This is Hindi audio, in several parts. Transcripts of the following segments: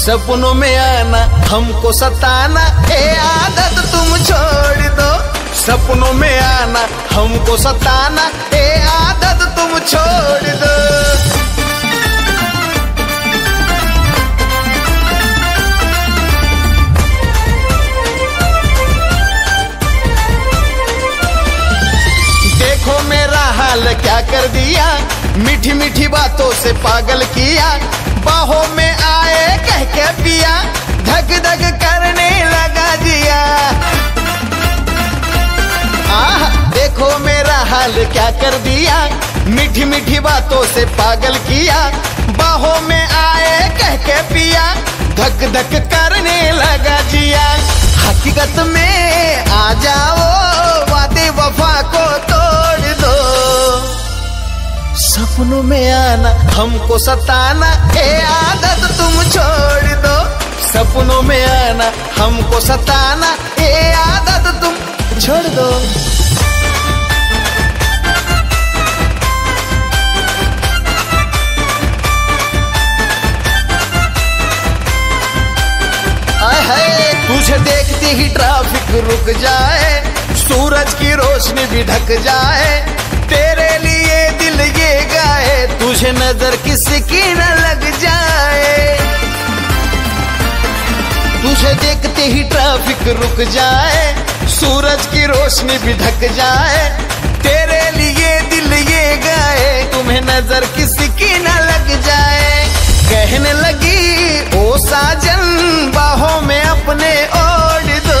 सपनों में आना हमको सताना, ए आदत तुम छोड़ दो। सपनों में आना हमको सताना, ए आदत तुम छोड़ दो। देखो मेरा हाल क्या कर दिया, मीठी मीठी बातों से पागल किया। बाहों में आए कह के पिया, धक धक करने लगा जिया। देखो मेरा हाल क्या कर दिया, मीठी मीठी बातों से पागल किया। बाहों में आए कह के पिया, धक धक करने लगा जिया। हकीकत में आ जाओ, वादे वफा को तोड़ दो। सपनों में आना हमको सताना, ए आदत तुम छोड़ दो। सपनों में आना हमको सताना, ए आदत तुम छोड़ दो। तुझे देखते ही ट्रैफिक रुक जाए, सूरज की रोशनी भी ढक जाए। तेरे लिए दिल ये गाए, तुझे नजर किसी की न लग जाए। तुझे देखते ही ट्रैफिक रुक जाए, सूरज की रोशनी भी ढक जाए। तेरे लिए दिल ये गाए, तुम्हें नजर किसी की न लग जाए। कहने लगी ओ साजन, बाहों में अपने ओढ़ दो।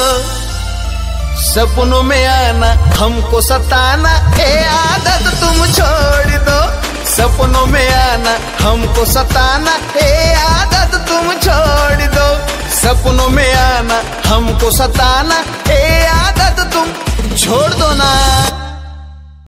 सपनों में आना हमको सताना, ए आदत तुम छोड़ दो। सपनों में आना हमको सताना, ए आदत तुम छोड़ दो। सपनों में आना हमको सताना, ए आदत तुम छोड़ दो ना।